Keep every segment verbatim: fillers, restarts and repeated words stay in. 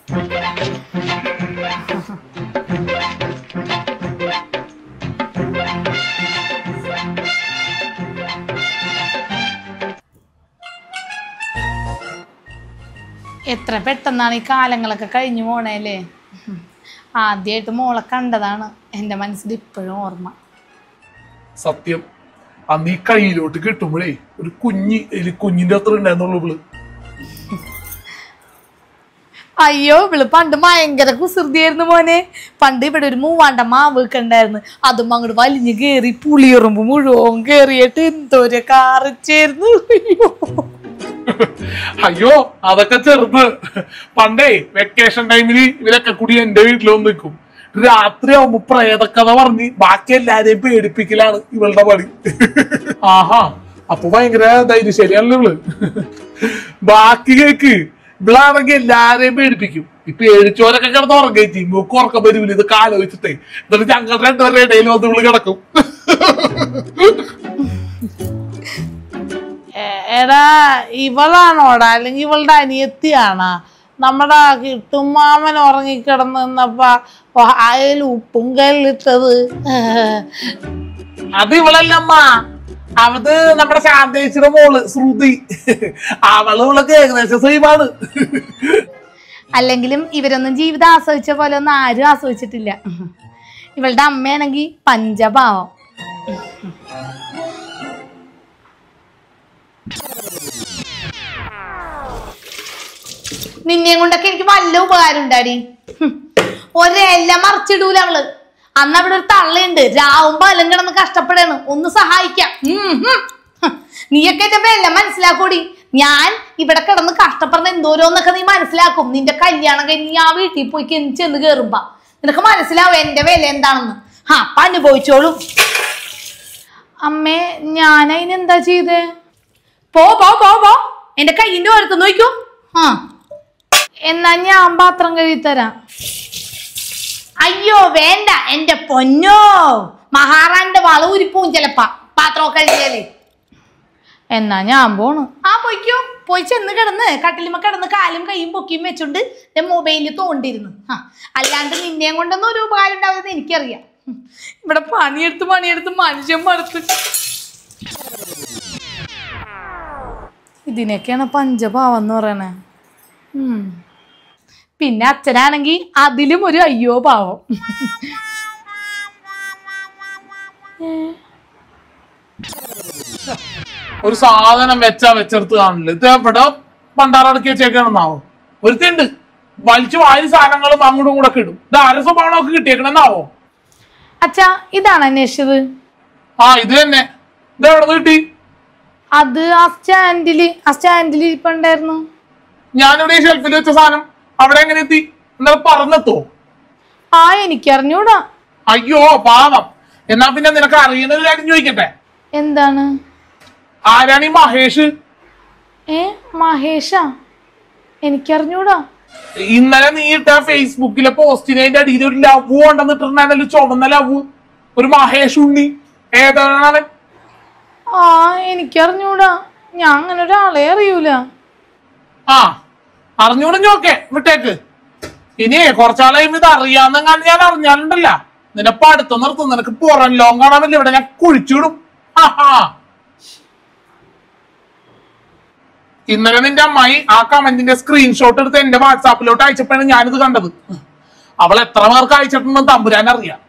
എത്ര പെട്ടെന്നാണ് ഈ കാലങ്ങളൊക്കെ കഴിഞ്ഞു പോണേല്ലേ. ആദ്യമായിട്ട് മോളെ കണ്ടതാണ് എൻ്റെ മനസ്സിൽ ഇപ്പോഴും ഓർമ്മ. സത്യം, അന്ന് ഈ കയ്യിലോട്ട് കിട്ടുമ്പോഴേ ഒരു കുഞ്ഞി കുഞ്ഞിന്റെ അത്ര ഉണ്ടായിരുന്നുള്ളൂ. അയ്യോ, ഇവള് പണ്ട് ഭയങ്കര കുസൃതിയായിരുന്നു മോനെ. പണ്ട് ഇവിടെ ഒരു മൂവാണ്ട മാവ് ഒക്കെ ഉണ്ടായിരുന്നു. അതും അങ്ങോട്ട് വലിഞ്ഞു കേറി പുളിയുറുമ്പ് മുഴുവൻ കേറിയിട്ട് എന്തോരെ കാറിച്ചായിരുന്നു. അയ്യോ, അതൊക്കെ ചെറുത്. പണ്ടേ വെക്കേഷൻ ടൈമില് ഇവരൊക്കെ കൂടി എന്റെ വീട്ടിൽ വന്ന് നിൽക്കും. രാത്രി ആവുമ്പോ പ്രേതക്കഥ പറഞ്ഞ് ബാക്കി എല്ലാരെയും പേടിപ്പിക്കലാണ് ഇവളുടെ പണി. ആഹാ, അപ്പൊ ഭയങ്കര ധൈര്യശാലിയാണല്ലോ ഇവള്. ബാക്കി കേക്ക്, ഇവളാണെങ്കിൽ എല്ലാരെയും പേടിപ്പിക്കും. ഈ പേടിച്ചോരൊക്കെ കിടന്ന് ഉറങ്ങി മൂക്ക് ഉറക്കം വരൂല ഇതൊക്കെ ആലോചിച്ചിട്ടേ. എന്നിട്ട് ഞങ്ങളുടെ രണ്ടുപേരുടെ ഇടയിൽ വന്ന് ഇവള് കിടക്കും. എടാ, ഇവളാണോടാ അല്ലെങ്കിൽ ഇവളുടെ അനിയത്തിയാണാ? നമ്മുടെ കിട്ടുമാമൻ ഉറങ്ങിക്കിടന്ന് നിന്നപ്പോ അയൽ ഉപ്പും കല്ലിട്ടത്. അത് ഇവളല്ലമ്മ, അത് നമ്മുടെ ശാന്തേച്ചിയുടെ മോള് ശ്രുതി. അവള് ഇവളൊക്കെ ഏകദേശം സെയിമാണ്. അല്ലെങ്കിലും ഇവരൊന്നും ജീവിതം ആസ്വദിച്ച പോലെ ഒന്നും ആരും ആസ്വദിച്ചിട്ടില്ല. ഇവളുടെ അമ്മയാണെങ്കിൽ പഞ്ചപാവം. നിന്നെയും കൊണ്ടൊക്കെ എനിക്ക് വല്ല ഉപകാരം ഉണ്ടാടി. ഒരെല്ലാം മറിച്ചിടൂല അവള്. അന്ന് അവിടെ ഒരു തള്ളയുണ്ട്, രാവും പലം കിടന്ന് കഷ്ടപ്പെടാണ്, ഒന്ന് സഹായിക്കാം. നീയൊക്കെ എന്റെ എല്ലാം മനസ്സിലാക്കൂടി. ഞാൻ ഇവിടെ കിടന്ന് കഷ്ടപ്പെടുന്ന എന്തോരോന്നൊക്കെ നീ മനസ്സിലാക്കും. നിന്റെ കല്യാണം കഴിഞ്ഞ് ഞാൻ വീട്ടിൽ പോയി ചെന്ന് കേറുമ്പോ നിനക്ക് മനസ്സിലാവും എന്റെ വില എന്താണെന്ന്. ആ, അപ്പൊ അനുഭവിച്ചോളും. അമ്മേ, ഞാൻ അതിനെന്താ ചെയ്തേ? പോ പോ പോ പോ എന്റെ കയ്യിന്റെ ഓരത്ത് നോക്കൂ. ആ, എന്നാ ഞാൻ പാത്രം കഴുകിത്തരാം. അയ്യോ വേണ്ട എന്റെ പൊന്നോ, മഹാറാണിന്റെ വള ഉരിപ്പൂം ചിലപ്പ പാത്രം കഴുകിയാലേ. എന്നാ ഞാൻ പോണു. ആ, പോയിക്കോ. പോയി ചെന്ന് കിടന്ന് കട്ടിലുമ കിടന്ന് കാലും കൈയും പൊക്കിയും വെച്ചോണ്ട് മൊബൈലിൽ തോണ്ടിരുന്നു. ആ, അല്ലാണ്ട് നിന്നെയും കൊണ്ടൊന്നും ഒരു ഉപകാരം ഉണ്ടാവുന്നത് എനിക്കറിയാം. ഇവിടെ പണിയെടുത്ത് പണിയെടുത്ത് മനുഷ്യൻ മടുത്ത്. ഇതിനൊക്കെയാണ് പഞ്ചപാവെന്ന് പറയണേ. ഉം പിന്നെ അച്ഛനാണെങ്കി അതിലും ഒരു അയ്യോ പാവം. ഒരു സാധനം വെച്ചാ വെച്ചെടുത്ത് കാണില്ല. ഇത് എവിടെ പണ്ടാറടക്കി വെച്ചേക്കണെന്നാവോ? ഒരുത്തുണ്ട് വലിച്ചു വാരി സാധനങ്ങളും അങ്ങോട്ടും കൂടെ ഇടും. ഇത് ആരെ സ്വഭാവമൊക്കെ കിട്ടിയേക്കണെന്നാവോ? അച്ഛാ, ഇതാണ് അന്വേഷിച്ചത്. ആ, ഇത് തന്നെ. ഇത് എവിടെ കിട്ടി? അത് ആ സ്റ്റാൻഡില് ആ സ്റ്റാൻഡിൽ ഇരിപ്പുണ്ടായിരുന്നു. ഞാനിവിടെ ഈ ഷെൽഫിൽ വെച്ച സാധനം അവിടെ എങ്ങനെ എത്തി? എന്നാ പറഞ്ഞെത്തോ? ആ, എനിക്കറിഞ്ഞൂടാ. അയ്യോ പാവം. എന്നാ പിന്നെ നിനക്ക് അറിയുന്ന ഒരു കാര്യം ചോദിക്കട്ടെ? എന്താണ്? ആരാണ് ഈ മഹേഷ്? ഏ, മഹേഷാ? എനിക്കറിഞ്ഞൂടാ. ഇന്നലെ നീ ഇട്ട ഫേസ്ബുക്കിലെ പോസ്റ്റിന് അതിന്റെ അടിയിൽ ഒരു ലവ് കൊണ്ടുവന്നിട്ടുണ്ടായിരുന്നല്ലോ, ചുവന്ന ലവ്. ഒരു മഹേഷ് ഉണ്ണി. ഏതാണ് അവൻ? ആ, എനിക്കറിഞ്ഞൂടാ. ഞാൻ അങ്ങനെ ഒരാളെ അറിയൂല. ആ, അറിഞ്ഞൂടഞ്ഞോക്കെ വിട്ടേക്ക്. ഇനി കുറച്ചാളായും ഇത് അറിയാന്നെങ്ങാണ്ട് ഞാൻ അറിഞ്ഞാലുണ്ടല്ല, നിനപ്പ അടുത്ത് നിർത്തും. നിനക്ക് പുറം ലോകം കാണാമല്ലോ, ഇവിടെ ഞാൻ കുഴിച്ചിടും. ഇന്നലെ നിന്റെ അമ്മായി ആ കമന്റിന്റെ സ്ക്രീൻഷോട്ട് എടുത്ത് എന്റെ വാട്സാപ്പിലോട്ട് അയച്ചപ്പോഴാണ് ഞാനിത് കണ്ടത്. അവൾ എത്ര പേർക്ക് അയച്ചിട്ടുണ്ടെന്ന് തമ്പുരാൻ അറിയാം.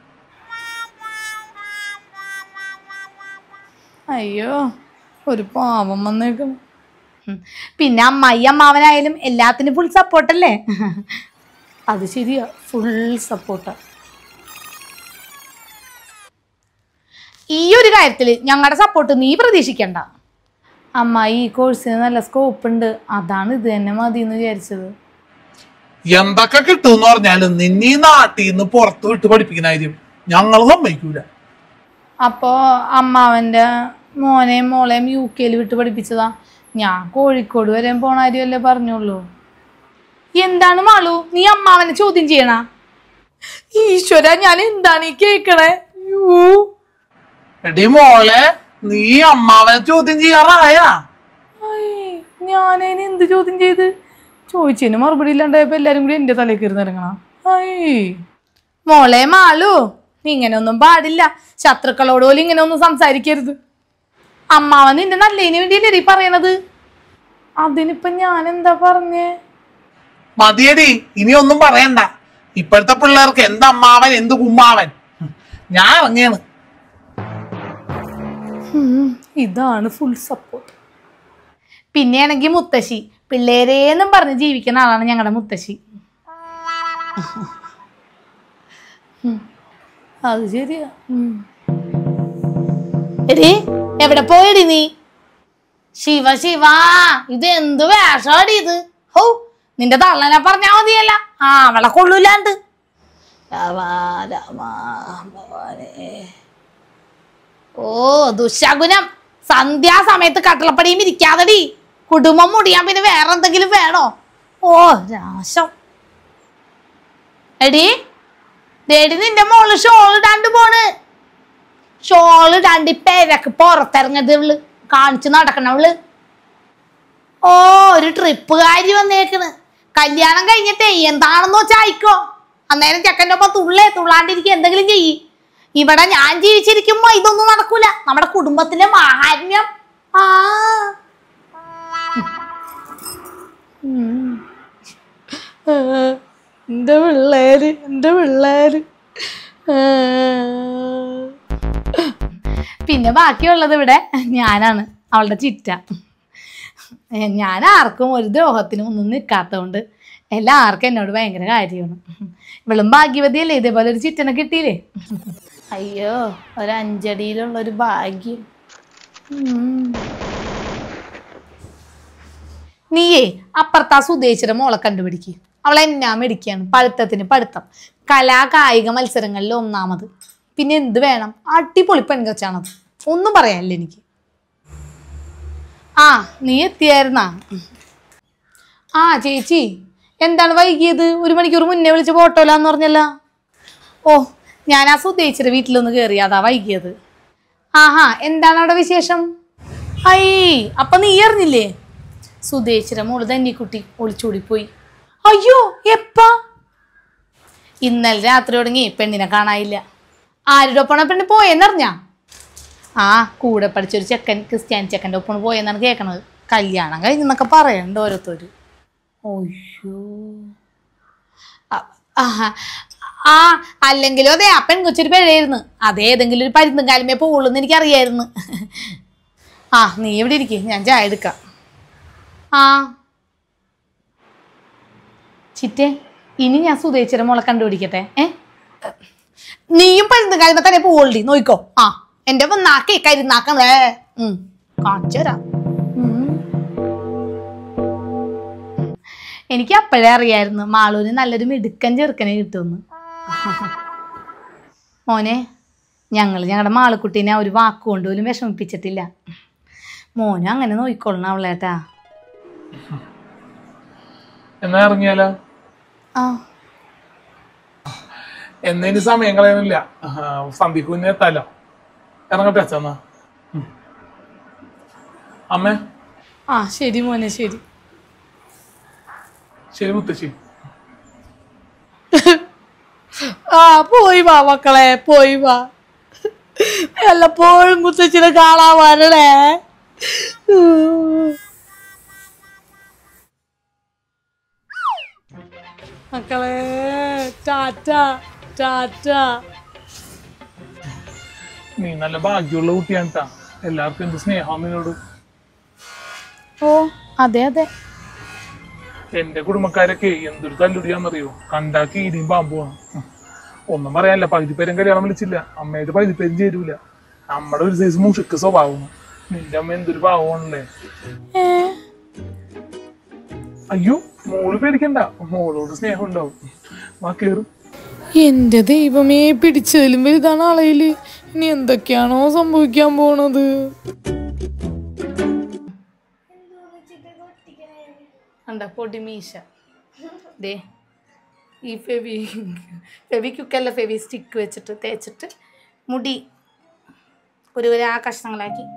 അയ്യോ, ഒരു പാവം വന്നേക്കണം. പിന്നെ അമ്മായി അമ്മാവനായാലും എല്ലാത്തിനും ഫുൾ സപ്പോർട്ടല്ലേ? അത് ശരിയാ, ഫുൾ സപ്പോർട്ടാ. ഈ ഒരു കാര്യത്തില് ഞങ്ങളുടെ സപ്പോർട്ട് നീ പ്രതീക്ഷിക്കണ്ട. അമ്മായി ഈ കോഴ്സിന് നല്ല സ്കോപ്പ് ഉണ്ട്, അതാണ് ഇത് തന്നെ മതി എന്ന് വിചാരിച്ചത്. എന്തൊക്കെ കിട്ടുമെന്ന് പറഞ്ഞാലും നിന്നീ നാട്ടിൽ നിന്ന് പുറത്ത് വിട്ട് പഠിപ്പിക്കുന്ന കാര്യം ഞങ്ങൾ സമ്മതിക്കൂല. അപ്പോ അമ്മാവന്റെ മോനെയും മോളെയും യു കെയിൽ വിട്ട് പഠിപ്പിച്ചതാ. ഞാൻ കോഴിക്കോട് വരെ പോണ കാര്യമല്ലേ പറഞ്ഞുള്ളൂ. എന്താണ് മാളു നീ അമ്മാവനെ ചോദ്യം ചെയ്യണ? ഈശ്വര, ഞാൻ എന്താണ് ഈ കേക്കണേ? എടി മോളെ, നീ അമ്മാവനെ ചോദ്യം ചെയ്യാറായ? ഞാനതിന് എന്ത് ചോദ്യം ചെയ്ത്? ചോദിച്ചതിന് മറുപടി ഇല്ലാണ്ടായപ്പോ എല്ലാരും കൂടി എന്റെ തലയിൽ കയറി നിറങ്ങണം. അയ്യേ മോളെ മാളു, നീ ഇങ്ങനെ ഒന്നും പാടില്ല. ശത്രുക്കളോട് പോലും ഇങ്ങനെ ഒന്നും സംസാരിക്കരുത്. അമ്മാവൻ നിന്റെ നല്ലതിന് വേണ്ടിയല്ലേ നീ പറയണത്. അതിനിപ്പൊ ഞാൻ എന്താ പറഞ്ഞേ? മതിയടി, ഇനി ഒന്നും പറയണ്ട. ഇപ്പോഴത്തെ പിള്ളേർക്ക് എന്ത് അമ്മാവൻ എന്ത് കുമ്മാവൻ. ഞാൻ ഇറങ്ങിയാണ്. ഇതാണ് ഫുൾ സപ്പോർട്ട്. പിന്നെയാണെങ്കി മുത്തശ്ശി, പിള്ളേരേന്നും പറഞ്ഞ് ജീവിക്കുന്ന ആളാണ് ഞങ്ങളുടെ മുത്തശ്ശി. അത് ശരിയാ. എടീ എവിടെ പോയടി നീ? ശിവ ശിവ, ഇത് എന്ത് വേഷാടി ഇത്? ഹോ, നിന്റെ തള്ളനെ പറഞ്ഞാ മതിയല്ല. ആ അവളെ കൊള്ളൂലാണ്ട്. ഓ ദുശകുനം. സന്ധ്യാസമയത്ത് കട്ടളപ്പടിയും ഇരിക്കാതടി. കുടുംബം മുടിയാൻ പിന്നെ വേറെ എന്തെങ്കിലും വേണോ? ഓ രാശം. എടി ദേടി നിന്റെ മോള് ഷോൾ ഇടാണ്ട് പോണ്. ഷോൾ ഇടാണ്ട് പേരക്ക് പുറത്തിറങ്ങത് ഇവള് കാണിച്ചു നടക്കണവള്. ഓ ഒരു ട്രിപ്പുകാരി വന്നേക്കണ്. കല്യാണം കഴിഞ്ഞിട്ടേ എന്താണെന്ന് വെച്ചാ അയക്കോ. അന്നേരം ചെക്കൻ്റെ ഒപ്പം തുള്ളേ തുള്ളാണ്ടിരിക്കുക എന്തെങ്കിലും ചെയ്യ്. ഇവിടെ ഞാൻ ജീവിച്ചിരിക്കുമ്പോ ഇതൊന്നും നടക്കൂല. നമ്മുടെ കുടുംബത്തിലെ മാഹാത്മ്യം. ആ എന്റെ പിള്ളേര് എന്റെ പിള്ളേര്. പിന്നെ ബാക്കിയുള്ളത് ഇവിടെ ഞാനാണ്, അവളുടെ ചിറ്റ. ഞാൻ ആർക്കും ഒരു ദ്രോഹത്തിനും ഒന്നും നിൽക്കാത്തതുകൊണ്ട് എല്ലാവർക്കും എന്നോട് ഭയങ്കര കാര്യമാണ്. ഇവളും ഭാഗ്യവതിയല്ലേ, ഇതേപോലെ ഒരു ചിറ്റനെ കിട്ടിയില്ലേ. അയ്യോ ഒരു അഞ്ചടിയിലുള്ളൊരു ഭാഗ്യം. നീയേ അപ്പുറത്താ സുദേശിയുടെ മോളെ കണ്ടുപിടിക്ക്. അവളെ എന്നാ മേടിക്കാണ്, പഠിത്തത്തിന് പഠിത്തം, കലാ കായിക മത്സരങ്ങളിൽ ഒന്നാമത്. പിന്നെ എന്ത് വേണം, അടിപൊളി പെൺകൊച്ചാണത്, ഒന്നും പറയാനില്ല എനിക്ക്. ആ നീ എത്തിയായിരുന്നാ? ആ ചേച്ചി എന്താണ് വൈകിയത്? ഒരു മണിക്കൂർ മുന്നേ വിളിച്ച് പോട്ടോലാന്ന് പറഞ്ഞല്ല. ഓ ഞാൻ ആ സുദേശിയുടെ വീട്ടിലൊന്ന് കയറി, അതാ വൈകിയത്. ആഹാ എന്താണ് അവിടെ വിശേഷം? ഐ അപ്പൊ നീ അറിഞ്ഞില്ലേ? സുദേശിയുടെ മോള് ധന്യക്കുട്ടി ഒളിച്ചോടിപ്പോയി. അയ്യോ എപ്പാ? ഇന്നലെ രാത്രി തുടങ്ങി പെണ്ണിനെ കാണാനില്ല. ആരുടെ ഒപ്പണ പെണ്ണ് പോയെന്നറിഞ്ഞാ? ആ കൂടെ പഠിച്ചൊരു ചെക്കൻ, ക്രിസ്ത്യാനി ചെക്കൻ്റെ ഒപ്പം പോയെന്നാണ് കേൾക്കണത്. കല്യാണം കഴിഞ്ഞെന്നൊക്കെ പറയണ്ട് ഓരോരുത്തര്. അയ്യോ ആ അല്ലെങ്കിലും അതെ ആ പെൺകൊച്ചൊരു പിഴയായിരുന്നു. അതേതെങ്കിലും ഒരു പരുന്നും കാലമേ പോകുള്ളൂന്ന് എനിക്കറിയായിരുന്നു. ആ നീ ഇവിടെ ഇരിക്കും, ഞാൻ ചായ എടുക്കാം. ആ ചിറ്റേ ഇനി ഞാൻ സുദേശിയുടെ മോളെ കണ്ടുപിടിക്കട്ടെ. ഏ നീയും പരുന്നും കാലമേ തന്നെ പോവുള്ളി, നോയിക്കോ. ആ എന്റെ നാക്കേ കരുന്നാക്കണേ. ഉം കാണിച്ചു തരാം. എനിക്ക് അപ്പോഴേ അറിയായിരുന്നു മാളൂന് നല്ലൊരു മിടുക്കൻ ചെറുക്കനെ കിട്ടുമെന്ന്. മോനെ ഞങ്ങൾ ഞങ്ങളുടെ മാളുക്കുട്ടീനെ ഒരു വാക്കുകൊണ്ട് പോലും വിഷമിപ്പിച്ചിട്ടില്ല. മോനും അങ്ങനെ നോയിക്കൊള്ളണം അവളേട്ടാ. എന്നാ ഇറങ്ങിയാലോ? ആ എന്നതിന് സമയം കളയുന്നില്ല, സന്ധിക്ക് മുന്നേ എത്താലോ. ഇറങ്ങട്ടെ അച്ഛന്നാ. അമ്മേ. ആ ശരി മോനെ, ശരി ശരി മുത്തശ്ശി. ആ പോയി വാ മക്കളെ, പോയി വാ. വല്ലപ്പോഴും മുത്തച്ഛനെ കാണാൻ വരണേ. മക്കളെ ടാറ്റ ടാറ്റ. നീ നല്ല ഭാഗ്യമുള്ള കുട്ടിയാണ് ട്ടാ. എല്ലാവർക്കും എന്ത് സ്നേഹം നിന്നോട്. ഓ അതെ അതെ. എന്റെ കുടുംബക്കാരൊക്കെ എന്തൊരു തല്ലുടിയാന്നറിയോ, കണ്ടാക്കി ഇനിയും പാമ്പുവാണ്. ഒന്നും പറയാനില്ല, പകുതി പേരും കല്യാണം വിളിച്ചില്ല. അമ്മയുടെ പകുതി പേരും ചേരൂല. നമ്മുടെ ഒരു സൈസ് മുഷുക്ക് സ്വഭാവമാണ്. നിന്റെ അമ്മ എന്തൊരു പാവമാണല്ലേ. അയ്യോ മോള് പേടിക്കണ്ട, മോളോട് സ്നേഹം ഉണ്ടാവും. വാ കേറും. എന്റെ ദൈവമേ, പിടിച്ചതിലും വലുതാണ് ആളയില്. ഇനി എന്തൊക്കെയാണോ സംഭവിക്കാൻ പോണത്? പൊടിമീശ ദേ ഈ ഫെവി ഫെവിക്വിക്കല്ല ഫെവി സ്റ്റിക്ക് വെച്ചിട്ട് തേച്ചിട്ട് മുടി ഒരു ഒരു ആ കഷ്ണങ്ങളാക്കി.